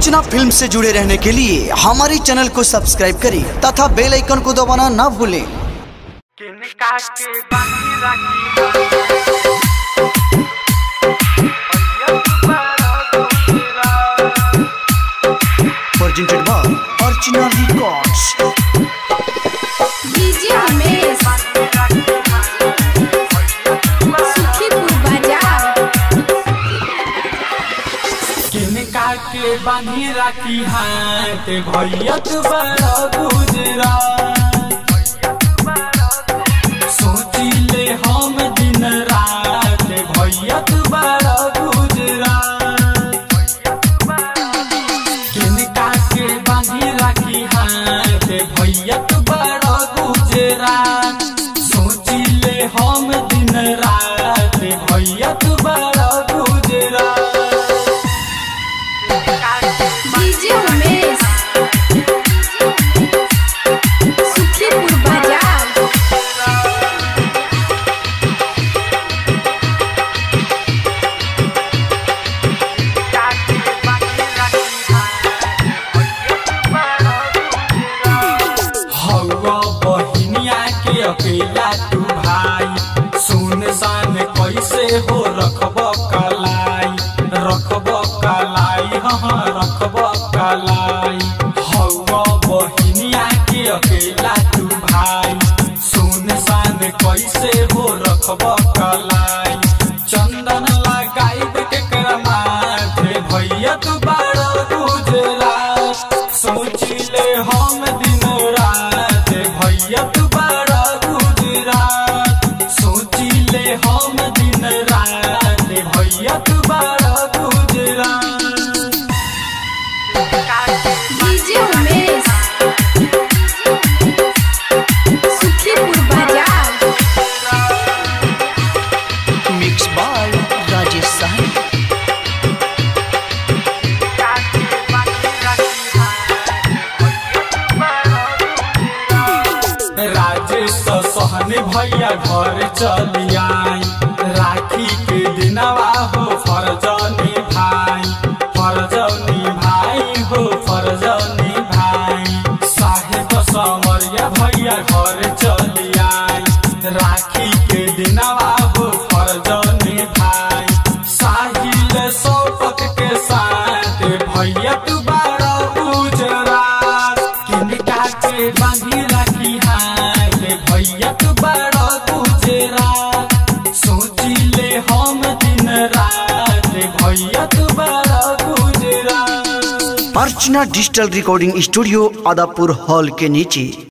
अर्चना film से जुड़े रहने के लिए हमारे चैनल को सब्सक्राइब करें तथा बेल आइकन को दबाना ना भूलें। Presented by Archana records. DJ Ramesh Sukhipur Bazar. किनका के बांधी राखी हाथ भैया तू बड़ा गुजरात, सोचिले हम दिन रात भैया तू बड़ा गुजरात। किनका के बांधी राखी हाथ भैया तू बड़ा गुजरात, सोचिले हम दिन रात भैया तू बड़ा गुजरात। डीजे रमेश सुखीपुर बाजार। हवा बहिनिया के अकेला तू भाई, सुनसान कैसे हो रखब कलाई, रखब कलाई हाँ रखब कलाई। हवा बहिनिया के अकेला तू भाई, सुनसान कैसे हो रखब कलाई। चंदन लगाई केकरा माथे भैया तू बड़ा गुजरात, सोचिले हम दिन रात भैया तू बड़ा गुजरात, सोचिले हम दिन रात भैया तू बड़ा Gujarat. DJ Ramesh Sukhipur Bazar. Mix by Rajesh Sahani. Rajesh Sahni भैया घर चली आई, राखी के दिनवा हो फरजनी भाई, फरजनी भाई हो फरजनी भाई। साहेब समरिया भैया घर चली आई, राखी के दिनवा हो फरजनी भाई। साहिल सौपत के साथ भैया तू बड़ा गुजरात, किनका के बांधी राखी हाथ भैया तू बड़ा गुजरात, सोचिले हम दिन रात भैया तू बड़ा Gujarat. Archana digital recording studio Adapur hall के नीचे।